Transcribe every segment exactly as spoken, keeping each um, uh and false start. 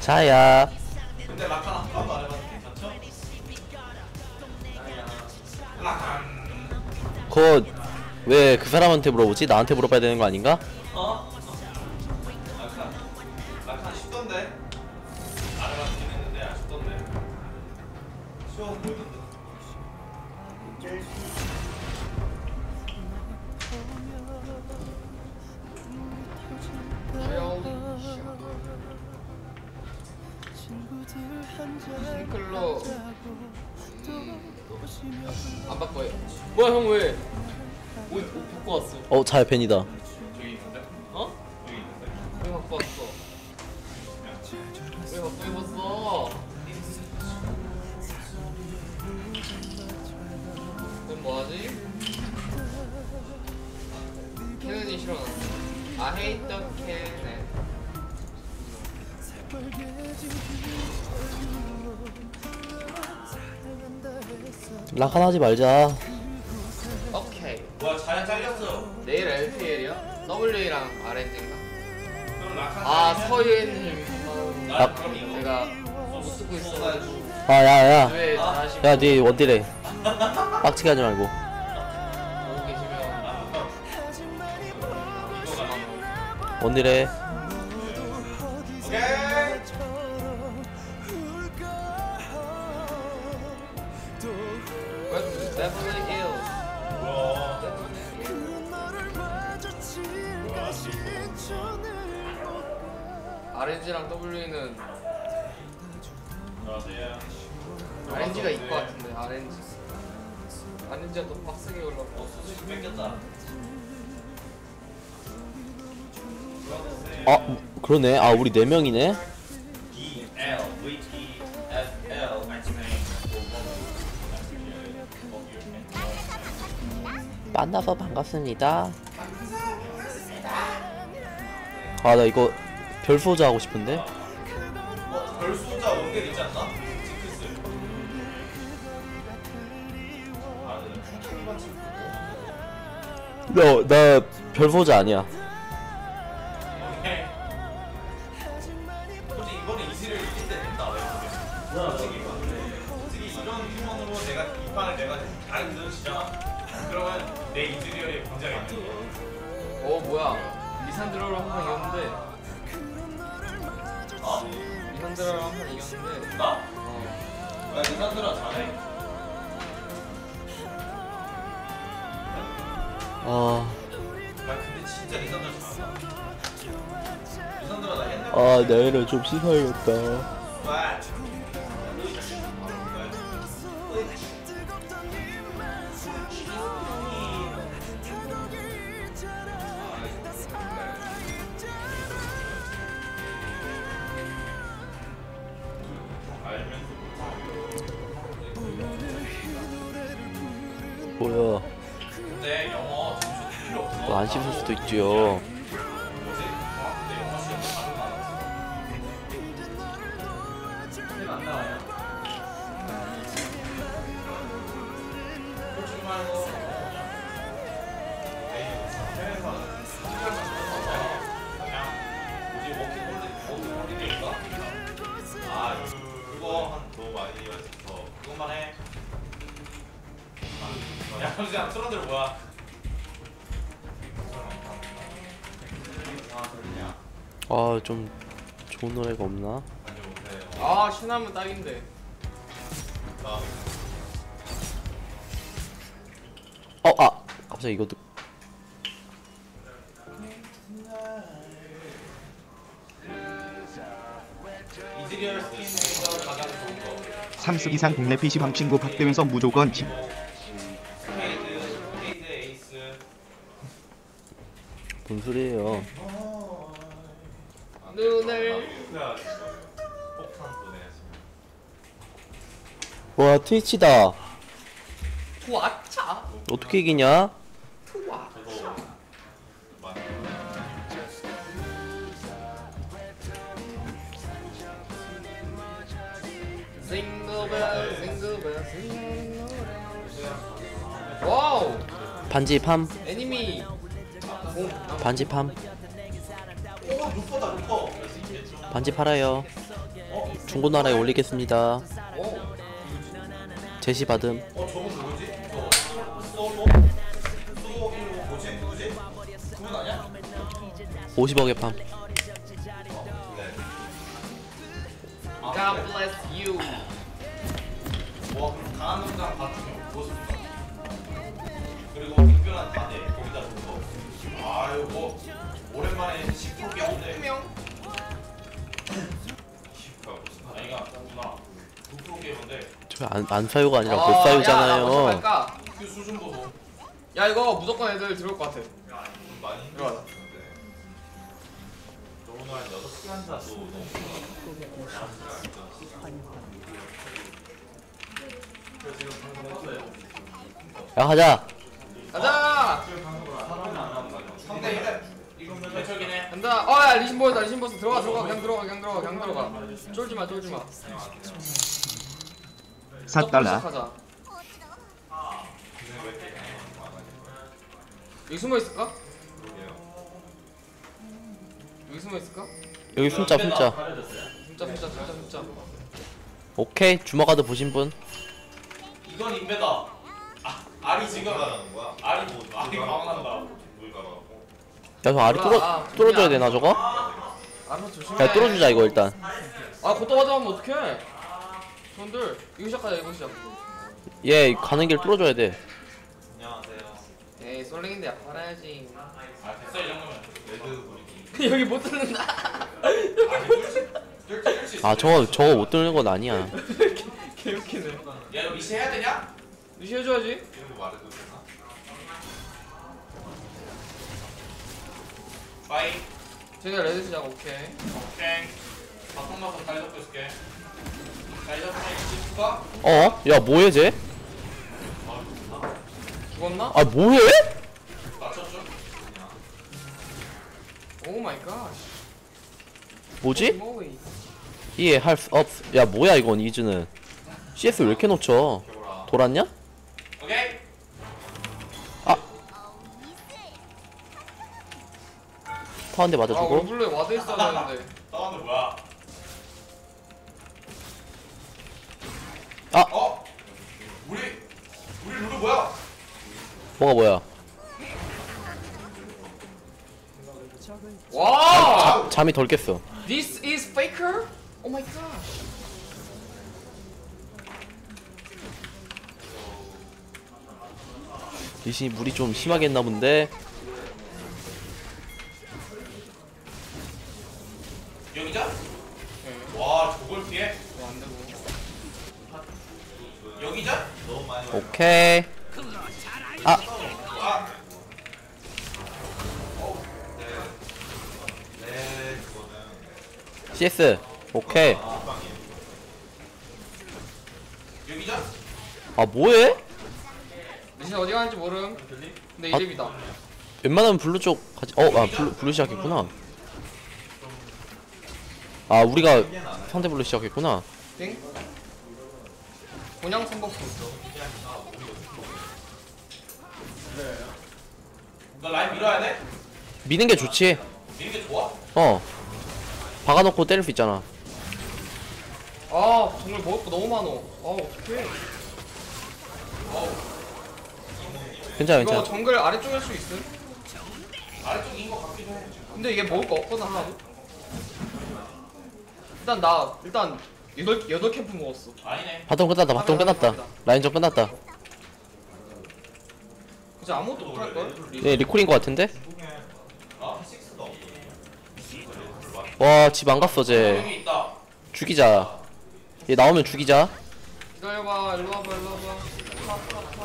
자야. 근데 라칸 한 번도 안 해봐도 괜찮죠? 라칸. 그거 왜 그 사람한테 물어보지? 나한테 물어봐야 되는 거 아닌가? 어? 라칸. 라칸 쉽던데? 알아봤긴 했는데 아쉽던데. 쉬워 보이던데. 싱클로 안 바꿔요. 뭐야 형 왜? 옷, 옷 바꿔 왔어. 어 자야 팬이다. 저기 있는데? 어? 여기 있는데? 왜 바꿔 왔어? 왜 바꿔 입었어? 그럼 뭐하지? 캐넨이 싫어놨어. I hate the Canon. 라칸 하지 말자. 오케이. 뭐야 자야 잘렸어. 내일 엘피엘이야? 더블유랑 알엔지인가? 그럼 라칸 아 잘리면? 서유엔님. 나 아. 그럼 이거 제가 못 듣고 있어. 아 야야. 왜 아. 잘하시고 야 니 원딜해. 빡치게 하지 말고. 보고 계시면 이거 가. 원딜해. 오케이. Welcome to Beverly Hills. 뭐야? 알엔지랑 더블유는 안녕하세요. 알엔지가 이길 것 같은데 알엔지 알엔지가 더 빡세게 올라가. 어, 수수 뺏겼다. 아 그러네. 아 우리 네 명이네. D L V T F L 만나서 반갑습니다. 아 나 이거 별소자 하고 싶은데. 어, 별소자 원딜 있지 않나? 징크스. 아, 네. 킹만 징크고. 나, 나 별소자 아니야. 오케이. 솔직히 이번에 이즈를 이길 때 됐다. 왜? 솔직히 솔직히 이런 휴먼으로 내가 이 판을 내가 잘 들으시잖아? 그러면 내 이즈리얼이 굉장히 있는 거야. 어 뭐야 리산드라로 한 번 이겼는데. 어? 리산드라로 한 번 이겼는데. 나? 어 야, 리산드라 잘해. 아, 야, 근데 진짜 리산드라 잘한다. 리산드라 나 옛날에 아 내일은 좀 씻어야겠다. 와. 뭐야? 근데 영어 점수 필요 없어. 또 안 씻을 수도 있지요. 뭐지? 아, 근데 영어 시험 다른 거 알았어. 근데 안 나와요. 솔직히 말해서 에이, 해외에서는 시간을 맞춰서 그냥 뭐지 워킹 홀리 워킹 홀리데이인가? 아 그거 한 너무 많이 해서 그것만 해. 야 그냥 트런들 뭐야? 아 그러냐? 아 좀 좋은 노래가 없나? 아니 못해요. 아 신하면 딱인데. 나 어, 아 갑자기 이것도. 이즈리얼 스킨에서 가장 좋은 거. 삼승 이상 국내 피씨방 친구 박대면서 무조건 팀. 케이드, 케이드 에이스. 뭔 소리예요? 눈을 폭탄 보내야지. 와 트위치다. 투아차 어떻게 이기냐? 투아. 저도 맞아. 싱글벨 싱글벨 싱글 와우 반지팜 애니미. 오 반지팜 오 루퍼다 루퍼. 반지 팔아요. 중고나라에 올리겠습니다. 어? 제시 받음. 어 저거 누구지? 저거 솔로? 수고 일로 뭐지? 누구지? 그분 아니야? 오십억의 팜. God bless you. 뭐 강한 농장 같은 모습인가? 그리고 특별한 단에 거기다 둔거 아유 뭐 오랜만에 십 프로 깨운데 분명. 아니가 누나 구 프로 깨운데 저안 안 사유가 아니라 못 사유잖아요. 갈까? 그 수준 보소 야 이거 무조건 애들 들어올 것 같아. 좀 많이 들어가자. 오늘 한 여섯 시간 자도 너무 야 가자. 가자. 상대 힐 이건 대척이네 간다. 어야 리신 보였다. 리신 보였어. 들어가 들어가 그냥 들어가 그냥 들어가 그냥 들어가. 쫄지 마 쫄지 마. 사 달러. 시작하자. 여기 숨어 있을까? 여기 숨어 있을까? 여기 숨자 숨자. 진짜 진짜 진짜 진짜. 오케이 주먹가드 보신 분. 이건 인베다 아, 알이 지금 가는 거야? 알이 뭐 알이 방황한다 물 가라고 야 저 알이 뚫어 아, 뚫어줘야 되나 저거? 알아서 조심해. 야 뚫어주자 이거 일단. 아 곧다 맞아면 어떡해? 손들 이거 시작하자 이거 시작. 얘 가는 길 뚫어줘야 돼. 안녕하세요 에이 솔랭인데 약 팔아야지. 아 됐어 이 정도면 레드 분위기 여기 못 듣는다. 아니 뚫지 뚫지 뚫지 있어 아 저거 저거 못 뚫는 건 아니야. 개웃기네. 야 이거 미시 해야 되냐? 무시 해줘야지. 이런 거 말해도 되나? 빠이 쟤네 레드 시작 오케이. 오케이 바통 나서 다리 잡고 있을게 다리 잡고 있지 추가? 어? 야 뭐해 쟤? 죽었나? 아 뭐해? 맞췄죠? 오 마이 갓. 뭐지? 모이. 이해할 수 없. 야 뭐야 이건 이즈는. 씨에스 왜 이렇게 놓쳐? 개보라 돌았냐? 오케이 터 한 대 아 맞아주고. 얼굴에 와드 있어야 되는데. 다운드 뭐야? 아! 어? 우리 우리 룰루 뭐야? 뭐가 뭐야? 와! 잠이 덜 깼어. This is faker? Oh my gosh. 리신이 물이 좀 심하게 했나 본데. 여기자? 네. 와 저걸 피해? 왜 안 되고. 여기자? 너무 많이 오케이. 아 아. 어. 네. 네 그거는 씨에스. 오케이. 여기자? 아 뭐해? 리신 어디 가는지 모름. 근데 아. 이름이다. 웬만하면 블루 쪽 가지. 어, 아 블루 블루 시작했구나. 아 우리가 상대 블루 시작했구나. 띵? 곤양 선거품. 너 라인 밀어야 돼? 미는 게 좋지. 미는 게 좋아? 어. 박아놓고 때릴 수 있잖아. 아 정말 먹을 거 너무 많어. 아 어떡해. 괜찮아 이거 괜찮아. 정글 아래쪽일 수 있음? 아래쪽인 거 같기도 해 근데 이게 먹을 거 없거든 하나도? 일단 나 일단 여덟, 여덟 캠프 먹었어. 아니네 바텀 끝났다. 바텀 끝났다. 라인전 끝났다. 진짜 아무것도 못할걸? 얘 리콜인 거 같은데? 아? 식스도 없어 와 집 안 갔어 쟤. 여기 있다 죽이자. 얘 나오면 죽이자. 기다려봐 일로 와봐 일로 와봐. 파, 파, 파.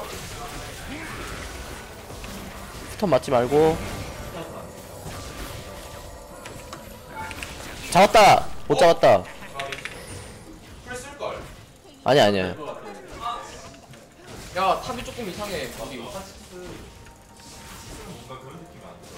스턴 맞지 말고. 잡았다. 못 잡았다. 풀 쓸걸 아니야 아니야. 야 탑이 조금 이상해 여기. 뭔가 그런 느낌이 안 들어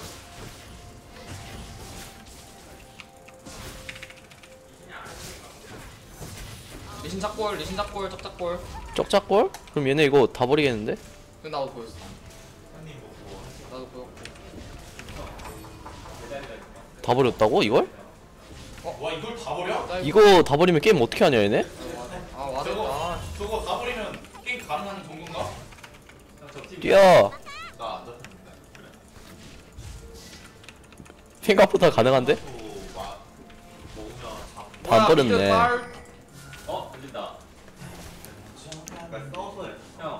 리신 작골 리신 작골 짝짝골. 쩍짝골? 그럼 얘네 이거 다 버리겠는데? 그 나도 보였어. 한입 먹고 나도 보였고. 다 버렸다고 이걸? 와 이걸 다 버려? 나 이거 다 버리면 게임 어떻게 하냐 얘네? 아 와드. 저거 아 저거 다 버리면 게임 가능한 정도인가? 뛰어. 나안 잡혔는데. 그래. 생각보다 가능한데? 또 마- 먹으면 잡. 다 안 뭐야, 버렸네. 미드 딸. 어? 들린다. 그러니까 써서 해. 형.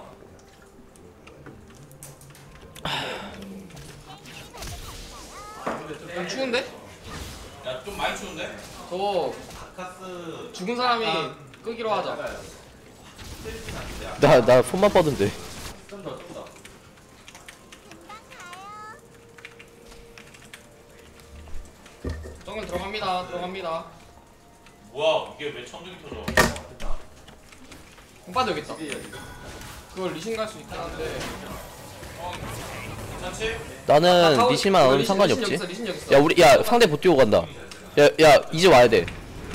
좀 추운데? 야 좀 많이 추운데? 저거 바카스 죽은 사람이 끄기로 하자. 나 나 손만 뻗은데. 좀 더, 좀 더. 정글 들어갑니다. 들어갑니다. 뭐야 이게 왜 천둥이 터져? 됐다. 공빠도 여기 있다. 집이 여기. 그걸 리신 갈 수 있긴 한데. 괜찮지? 나는 가까워- 리신만 안 오면 리신- 상관이 리신 여기 없지. 있어, 리신 여기 있어. 야 우리 야 상대 못 뛰고 간다. 야 야 이제 와야 돼.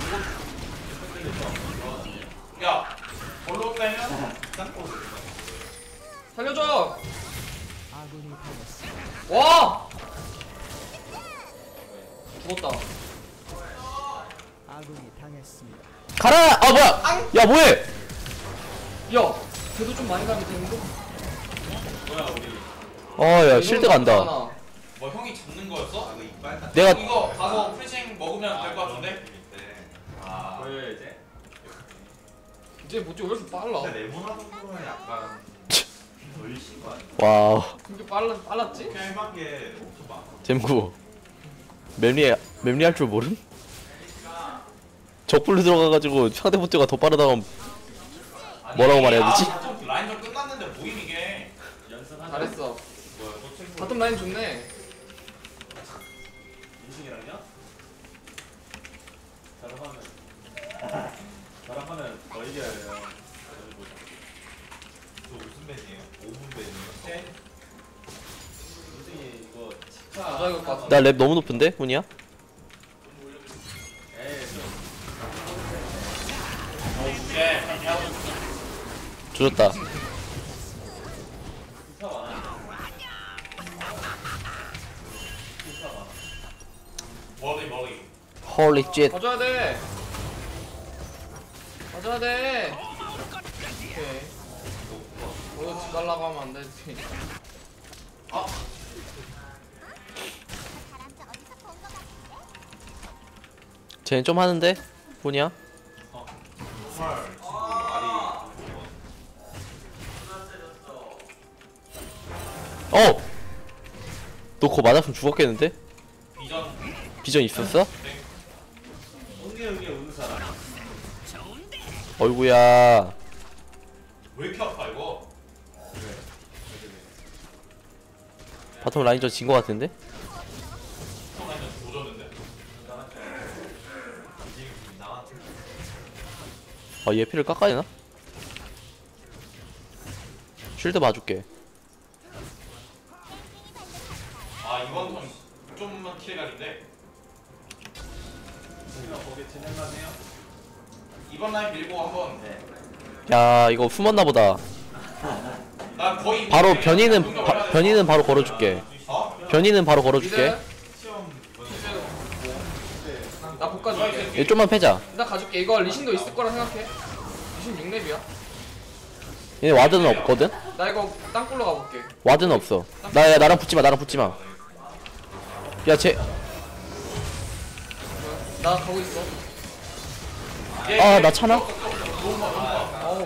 야 볼로 빼면 짱꼬. 살려줘. 와. 죽었다. 가라. 아 뭐야? 야 뭐해? 야, 걔도 좀 많이 가게 되는데. 뭐야 우리 어야 실드 간다. 뭐 형이 잡는 거였어? 내가 이거 가서 프리징 먹으면 될 것 같은데? 아 보여요, 이제? 이제 뭐지 왜 이렇게 빨라? 레모나 정도는 약간 덜신 거 아니야? 와우 그렇게 빨라 빨랐지? 그냥 해본 게 엄청 많아. 잼구 맵리 맵리 할 줄 모름? 적불로 들어가가지고 상대 보트가 더 빠르다면 뭐라고 말해야 되지? 아, 좀 라인전 끝났는데 뭐임 이게? 연습하자. 잘했어. 뭐야 또 책 바텀 라인 좋네. 인식이랑요? 저랑 하면. 저랑 하면 더 이겨야 돼요. 어디 보자. 저 무슨 밴이에요? 오 분 밴이에요? 인식이 이거 가자 치카. 이거 같은. 나 랩 너무 높은데? 훈이야? 에이, 예. 조졌다. 치카 많아. 치카 많아. 머리 머리. 홀리 쉣. 가져야 돼. 가져야 돼. 오케이. 어디 집 갈라고 하면 안 되지. 쟤는 좀 하는데? 훈이야? 정말 말이 어! 너 그거 맞았으면 죽었겠는데? 비전 비전 있었어? 옹기 옹기 우는 사람. 어이구야. 왜 이렇게 아파 이거? 바텀 라인전 진 거 같은데? 완전 조졌는데? 나한테 아 얘 피를 깎아야 되나? 쉴드 봐줄게. 아 이번 턴 좀만 킬각인데 형 거기 진행하세요? 이번 라인 밀고 한번 네. 야 이거 숨었나 보다. 나 거의 바로 변이는 바, 변이는 바로 걸어줄게. 어? 변이는 바로 걸어줄게. 미드? 시험 나 복가 줄게. 얘 좀만 패자. 나 가줄게. 이거 리신도 있을 거라 생각해. 리신 육 렙이야. 얘 와드는 없거든? 나 이거 땅굴로 가볼게. 와드는 없어. 나 야, 나랑 붙지마 나랑 붙지마. 야쟤 나 가고 있어. 아 나 차나? 어우.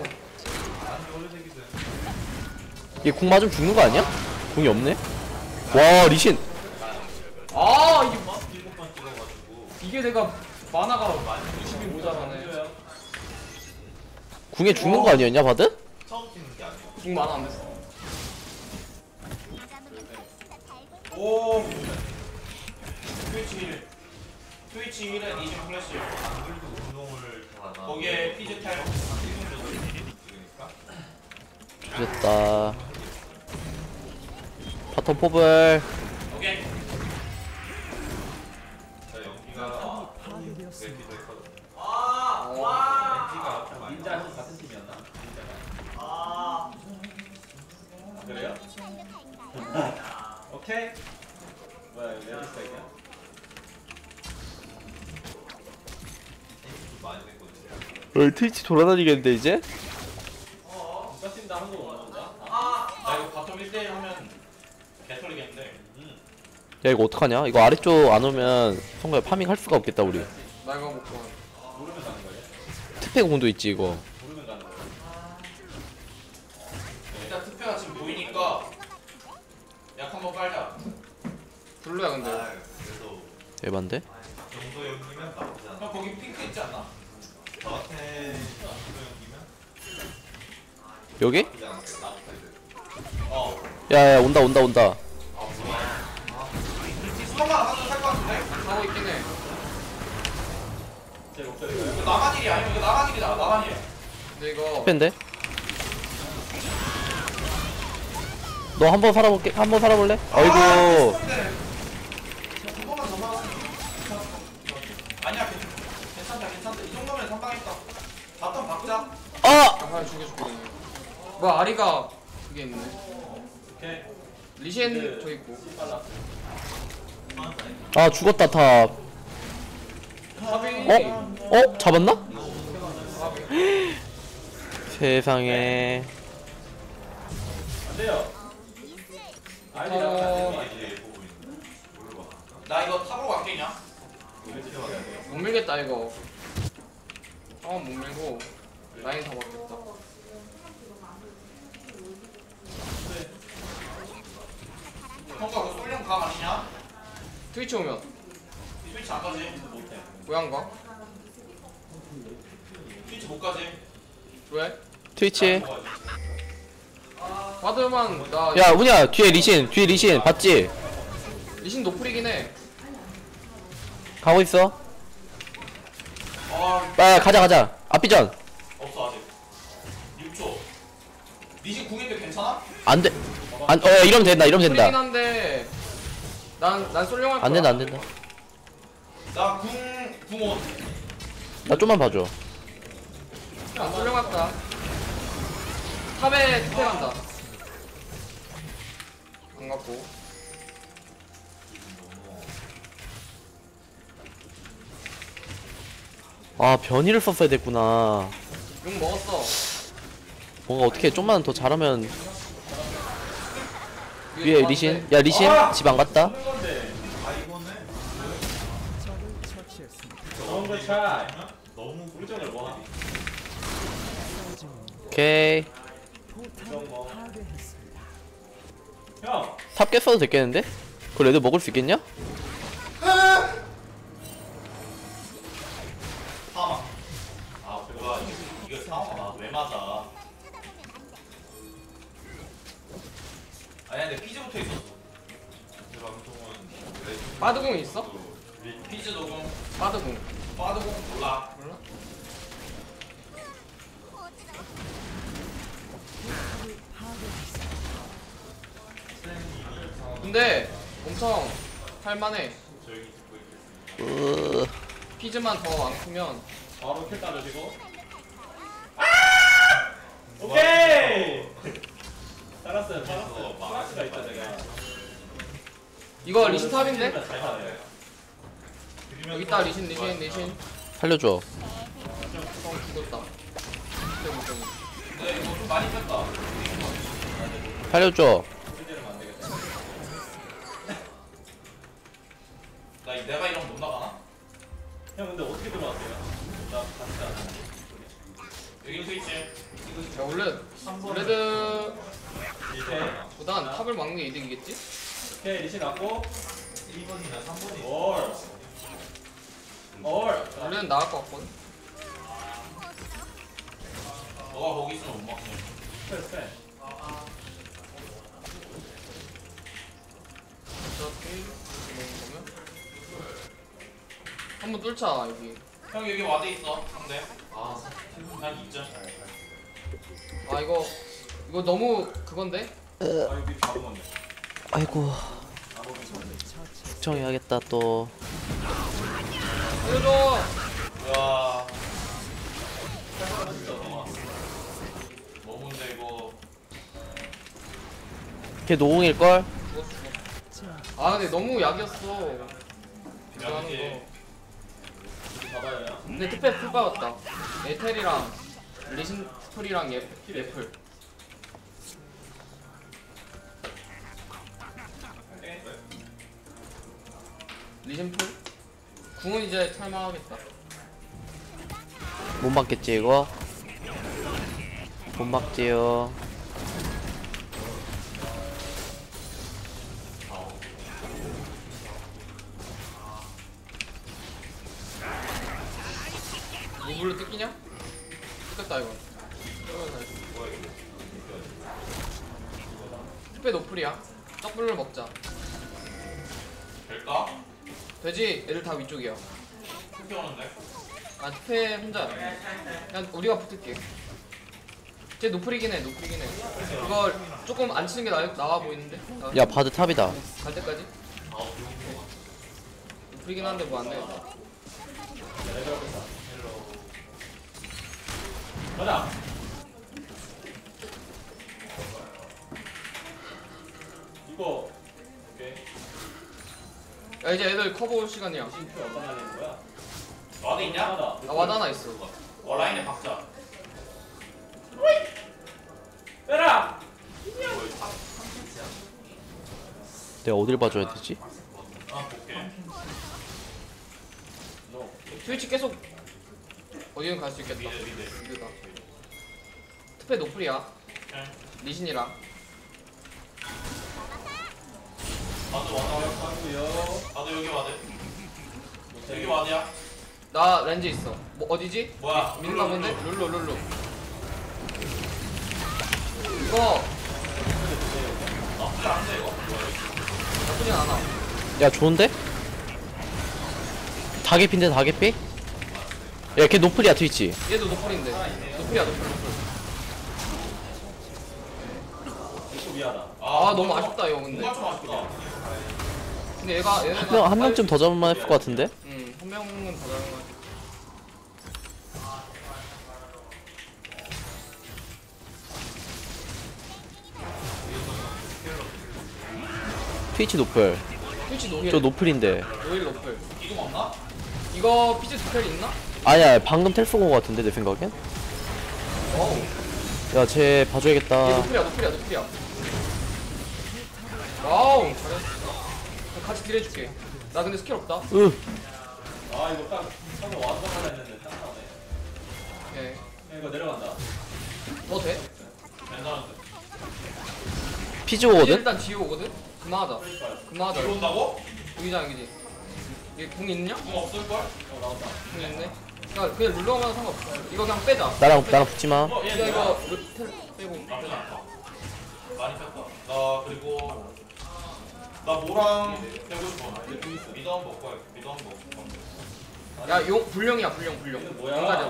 얘 궁 맞으면 죽는 거 아니야? 궁이 없네? 와 리신. 아 이게 마- 이게 내가 만화가 육십이 모자라네. 궁에 죽는 거 아니었냐 바드? 처음 찍는 게 아니야 중 만화 안 됐어. 오 트위치 일 트위치 일은 이중 플래시 안 그래도 운동을 다 거기에 피즈 타임 일 분 정도 찍으니까 됐다. 바텀 포블. 오케이 자 연기가 그래픽도 했거든 와. 닌자 형 같은 팀이었나? 닌자가. 아. 그래요? 오케이. 뭐야 이거 레드 스타일이야? 많이 됐거든요. 어, 트위치 돌아다니겠는데 이제? 진짜 뛴다 하는 거 없나 보다. 나 이거 바텀 일 대일 하면 개털리겠는데. 야 이거 어떡하냐? 이거 아래쪽 안 오면 성구야 파밍 할 수가 없겠다 우리. 나 이거 먹고 모르면 가는 거예요? 특패 공도 있지 이거. 모르면 가는 거예요? 일단 투표가 지금 보이니까 약 한번 빨자. 블루야 근데. 그래도 에반데? 정도 연기면 나쁘지 않아. 형 거기 핑크 있지 않나? 저한테 정도 연기면 여기? 나쁘지 않아. 나쁘지. 어. 야야 온다 온다 온다. 아 뭐야? 수성만 하나 살것 같은데? 하고 있긴 해. 제 목소리가요? 이거 나만 일이 아니면 이거 나만 일이다. 나만 일이야. 근데 이거 특패인데? 너 한 번 살아볼게. 한 번 살아볼래? 아이고. 한 번만 더 막았으면 아니야 괜- 괜찮다 괜찮다. 이 정도면 선방했다. 바텀 박자. 아! 가만히 죽여줄거든요. 뭐야 아리가 그게 있네. 오케이. 리시엔 저 있고. 빨라. 아 죽었다 탑. 탑이 어? 어? 잡았나? 세상에. 안 돼요. 아이디 어. 나가면 안 돼요. 나 이거 탑으로 갈게냐? 못 밀겠다 이거. 상황 못 밀고 라인 다 막겠다. 형가 그 솔령 감 아니냐? 트위치 오면 트위치 안 가지? 고향가? 트위치 못 가지? 왜? 트위치. 못 가지. 바드만 나 야 우냐 뒤에 리신 뒤에 리신 봤지? 리신 노플이긴 해. 가고 있어. 아 아 가자 가자. 앞비전. 없어 아직. 육 초. 니신 궁인데 괜찮아? 안 돼. 안, 어 이러면 된다 이러면 노플이긴 된다. 한데 난난 솔룡할 거야. 안 된다 안 된다. 나궁 궁온. 나 좀만 봐줘. 난 솔룡할 거야. 탑에 투패 간다. 안 갖고. 아 변이를 썼어야 됐구나. 용 먹었어. 뭔가 어떻게 좀만 더 잘하면. 위에 위에 더 리신. 많은데. 야 리신 집 안 갔다. 건데. 아 이거네. 좋은 거 차. 너무 우리 쪽을 뭐 하니? 오케이. 이런 거. 형. 탑 깼어도 됐겠는데? 그 레드 먹을 수 있겠냐? 사망. 아 뭐야 이거 사망아 왜 맞아? 아니 근데 피즈부터 있었어. 제 방송은 바드공 있어? 피즈 녹음 바드공. 빠드공 몰라. 몰라? 근데 엄청 할만해. 조용히 듣고 있겠습니다. 으... 피즈만 더 안 크면 바로 킬 따르시고. 아! 오케이. 살았어요. 살았어요. 플라스가 있다 제가. 이거 리신 탑인데? 잘 가네. 여기 있다 리신 리신 리신. 살려줘. 성 죽었다. 때문 때문. 근데 이거 좀 많이 뺐다. 살려줘. 이대로는 안 되겠다. 나 이- 내가 이러면 못 나가나? 형 근데 어떻게 들어왔어요? 나 같이 안 여기 트위치. 야 원래 레드보단 오케이. 탑을 막는 게 이득이겠지? 오케이 리신 왔고. 일 번이나 삼 번이 올. 올. 원래는 나을 것 같거든. 너가 거기 있으면 못 막네. 스페 스페. 어차피 이런 거면 한번 뚫자 여기. 형 여기 와드 있어 상대. 아, 한 이 점. 아 이거 이거 너무 그건데? 아 여기 바로 먹네. 아이고. 숙정해야겠다 또. 살려줘. 야. 너무인데 이거. 아, 걔 노공일걸? 죽었어 죽었어. 아 근데 너무 약이었어. 이거 하는 약이지. 거. 잡아야 되나? 근데 특패 풀 빠졌다. 에텔이랑 리신 풀이랑 예 예풀. 리신 풀? 궁은 이제 탈만하겠다. 못 맞겠지 이거? 못 맞지요. 무블로 뜯기냐? 뜯겼다 이거. 특패 노플이야. 떡불로 먹자. 될까? 되지? 애들 다 위쪽이야. 특히 오는데? 아 특패 혼자. 그냥 우리가 붙을게. 쟤 노플이긴 해. 노플이긴 해. 이거 조금 안 치는 게 나, 나아 보이는데? 나- 야 바드 탑이다. 갈 때까지? 노플이긴 한데 뭐 안 되겠다. 가자. 이거 오케이. 야 이제 애들 커버 올 시간이야. 심표 어디다 놔야 되는 거야? 와드 있냐? 하나다. 나 와드 하나 있어. 어 라인에 박자. 빼라. 내가 어딜 봐줘야 되지? 아 볼게. 너 트위치 계속 어디든 갈 수 있겠다. 미드 미드. 미드다. 특패 노플이야. 응. 리신이랑. 와드 와드 와드. 하고요. 와드 여기 와드. 여기 와드야? 나 렌즈 있어. 뭐 어디지? 뭐야? 미는 가 본데? 룰루 룰루. 이거 나쁘지 않은데 이거? 나쁘진 않아. 야 좋은데? 다개피인데 다개피? 야 걔 노플이야 트위치. 얘도 노플인데. 노플이야 노플 노플. 이거 미안하다. 아 너무 아쉽다 이거 근데. 뭔가 좀 아쉽다. 근데 얘가 얘네가 한, 명, 한 명쯤 더 잡을만 했을 것 같은데? 응한 명은 더 잘하는 것 같아. 트위치 노플. 트위치 노힐. 저 노플인데. 노힐 노플. 이동 없나? 이거 피즈 스펠 있나? 아니야 방금 텔 쏘고 온 것 같은데 내 생각엔? 어우. 야쟤 얘 봐줘야겠다. 노플이야 노플이야 노플이야. 와우 잘했어. 같이 딜해줄게. 나 근데 스킬 없다. 으 아 이거 딱 처음에 와서 하려 했는데 딱 나오네. 오케이. 야, 이거 내려간다. 뭐 돼? 괜찮은데. 피즈 얘 오거든? 일단 뒤에 오거든? 그만하자. 그만하자. 이거 온다고? 여기잖아 여기지. 얘 궁 있냐? 뭐 없을걸? 어 나온다. 궁 있네. 그냥 그냥 룰러만 상관없어. 이거 그냥 빼자. 나랑 나랑 붙지마. 어, 얘 야 뭐야? 이거 루텔 빼고. 나쁘지 않다. 많이 뺐다. 나 그리고 나 뭐랑 빼고 싶어. 미드 한번 먹고 할게. 미드 한번 먹고. 야용 불령이야 불령 불령. 얘는 뭐야? 용가자.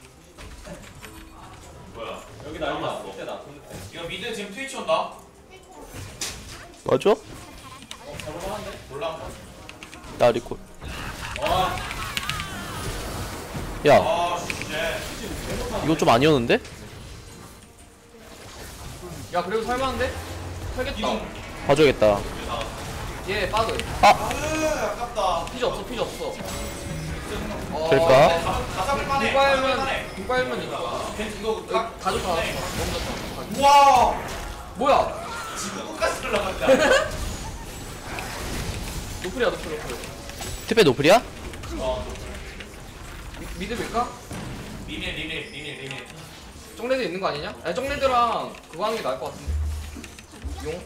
뭐야? 여기 날리다. 남았어. 밑에다. 이거 미드 지금 트위치 온다? 맞아? 어 잡을만한데? 몰라. 나 리콜. 와. 야 아, 씨. 이거 좀 아니었는데? 야 그래도 살만한데? 살겠다. 이동. 봐줘야겠다. 얘 빠져. 아 아, 아깝다. 피지 없어 피지 없어. 어, 될까? 다, 다 잡을 만해. 두발면 두발면 이거. 괜찮 이거 다 다 가져 다 너무 좋다. 우와. 뭐야? 지금 끝까지 올라간다. 노플이야 노플 노플. 트페 노플이야? 어. 미- 미드 밀까? 리밀 리밀 리밀 리밀. 정레드 있는 거 아니냐? 아니 정레드랑 그거 하는 게 나을 것 같은데. 용?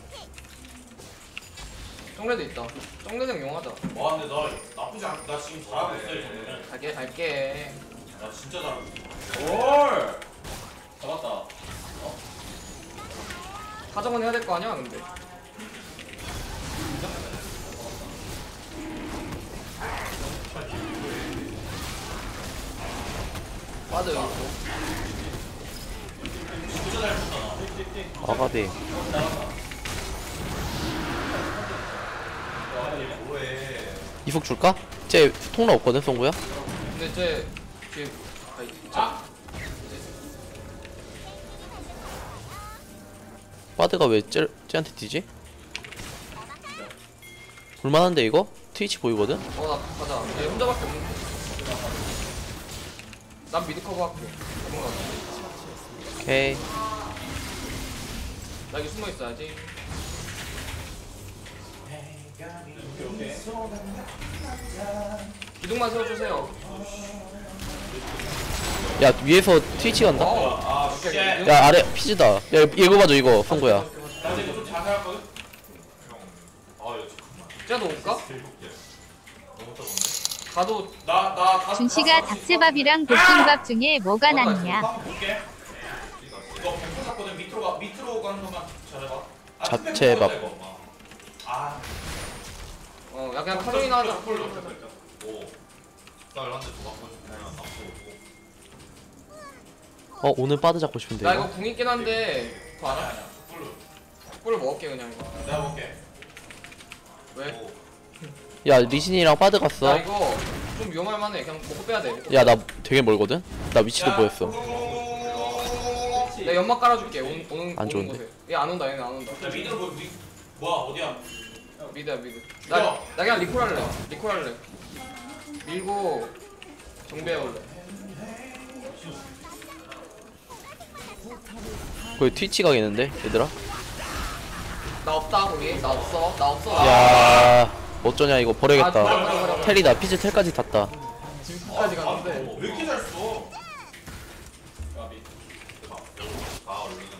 정레드 있다. 정레드랑 용 하자. 와 근데 너 나쁘지 않. 나 지금 잘하고 있어 이 정도면. 갈게 갈게. 나 진짜 잘하고 있어. 올. 잡았다. 가정은 해야 될 거 아니야 근데. 빠져 여기. 진짜 잘 붙잖아. 아가비. 뭐해? 이속 줄까? 쟤 통로 없거든 송구야? 근데 쟤 뒤에 아 있자. 바드가 왜 쟤, 쟤한테 뛰지? 볼만한데 이거? 트위치 보이거든? 어나 가자. 얘 혼자밖에 없는데. 난 미드 커버할게. 넘어가. 오케이. 나 여기 숨어 있어야지. 기둥만 세워주세요. 야 위에서 트위치 간다. 어. 아 오케이, 쉣. 오케이. 야 아래 피즈다. 야 이거 봐줘 이거 성구야. 나 이제 좀 자세히 할거든? 형. 아 이거 잠깐만. 쟤도 올까? 해볼게. 너무 떠보네. 가도 나나 준씨가 닭채밥이랑 볶음밥 중에 뭐가 낫냐? 한번 볼게. 이거 백분 샀거든. 밑으로 가 밑으로 가는 것만 잘해봐. 아, 자체밥. 스펙 먹어야 돼, 이거. 아. 어 야 그냥 카로이나 하자. 폴로 오. 쌀 한대 더 갖고 싶네. 어 오늘 바드 잡고 싶은데. 나 이거. 이거 궁 있긴 한데 더 아니야 알아? 아니야. 폴로. 꿀을 먹을게 그냥 이거. 내가 볼게. 왜? 오. 야 리신이랑 바드 나 갔어. 이거 좀 위험할 만해. 그냥 먹고 빼야 돼. 먹고 야 나 되게 멀거든. 나 위치도 야. 보였어. 내가 연막 깔아줄게. 오는 오는 안 오는 좋은데? 곳에. 얘 안 온다. 얘는 안 온다. 야 미드로 뭐 미. 뭐야 어디야? 미드야 미드. 나, 나 그냥 리콜 할래. 리콜 할래. 밀고 정비해 올래. 거기 트위치 가겠는데 얘들아. 나 없다 거기. 나 없어. 나 없어. 야 어쩌냐 이거 아, 버려, 버려, 버려야겠다. 버려. 텔이다. 피즈 텔까지 탔다. 지금까지 갔는데. 어, 왜 이렇게 잘 써? 다 얼른.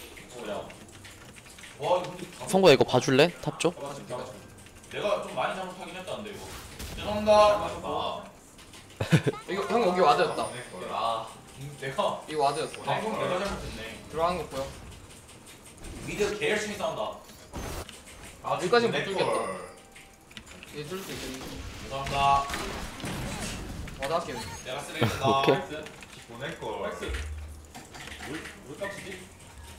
와 근데 다- 성구야 이거 봐줄래? 탑 쪽? 내가 좀 많이 잘못하긴 했다는데 이거. 죄송합니다. 아. 이거 형 여기 와드였다. 아. 내가 이거 와드였어. 방송 내가 잘못했네. 들어가는 거 보여. 미드 개 열심히 싸운다. 아 여기까지는 못 내 뚫겠다. 걸. 얘 뚫을 수 있겠는데. 죄송합니다. 와드 할게. 내가 쓰레기다. 오케이. 보낼 걸. 물 값이지?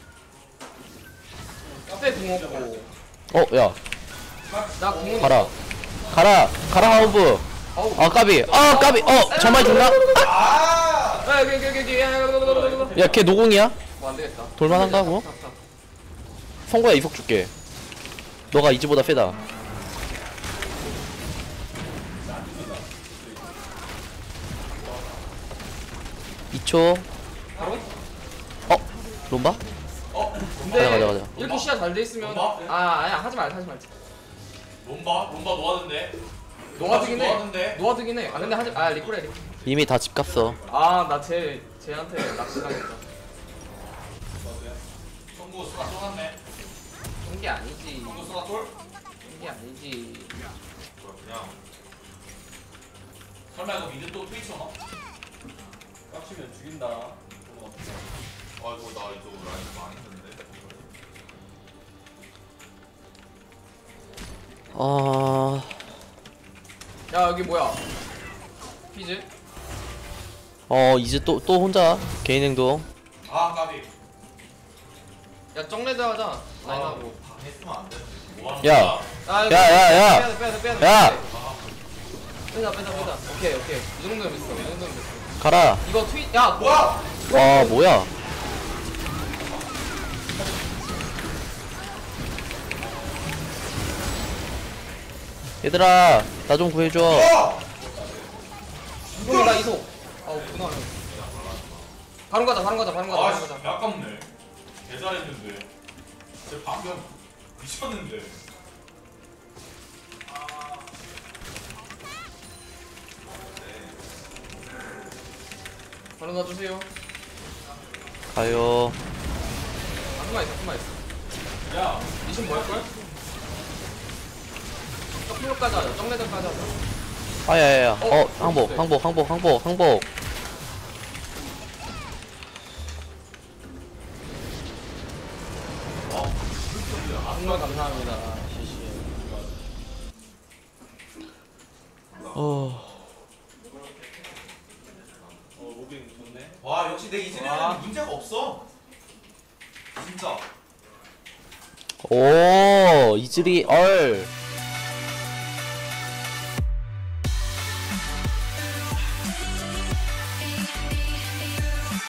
그때 궁 없고. 어 야 나 궁은 가라. 가라. 가라 하우브. 어우. 아 까비. 아 까비. 어 정말 죽나? 아! 야 여기 여기 여기 여기. 야 걔 노공이야? 뭐안 되겠다. 돌만한가, 그거? 탑, 탑. 성구야 이속 줄게. 너가 이즈보다 세다. 이 초. 바로? 어? 롬바? 어? 근데 가자, 가자, 가자. 이렇게 시야 잘 돼 있으면 롬바? 아 아니야 하지 말자 하지 말자. 롬바? 롬바 노하던데? 노아드긴 해. 노하던데? 노아드긴 해. 아 근데 하지 아 리콜해 리콜. 이미 다 집 갔어. 아나쟤 쟤한테 낚시당했다. 청구 수가 쏘았네. 그런 게 아니지. 청구 수가 쏠? 그런 게 아니지. 뭐야 그냥. 설마 이거 미드 또 트위치 오나? 깝치면 죽인다. 아이고 나 이쪽 라인 많이 했는데. 아... 야 여기 뭐야? 피즈? 어 이제 또 또 혼자 개인 행동. 아 까비. 야 정레드 하자. 라인하고. 방했으면 안 돼. 뭐 하는 야. 거야? 아, 야, 야, 야. 빼야 돼 빼야 돼 빼야 돼. 야. 빼자 빼자 빼자. 오케이 오케이. 이 정도면 됐어. 이 정도면 됐어. 가라. 이거 트윗 야 뭐야? 아 뭐야? 얘들아 나 좀 구해줘. 어! 이거 나 이소. 아우 분할. 바로 가자 바로 가자 바로 가자 아 바로 씨, 가자. 아깝네. 개 잘했는데. 제 방금 미쳤는데. 바로 놔주세요. 가요. 아, 한마 있어 한마 있어. 야, 미션 뭐 할걸? 점프까지 하자. 정레드까지 하자. 아야야야. 어 항복 항복 항복 항복 항복. 정말 감사합니다. 시시. 어. 어 모빙 좋네. 와 역시 내 와. 이즈리얼은 문제가 없어. 진짜. 오 이즈리 얼.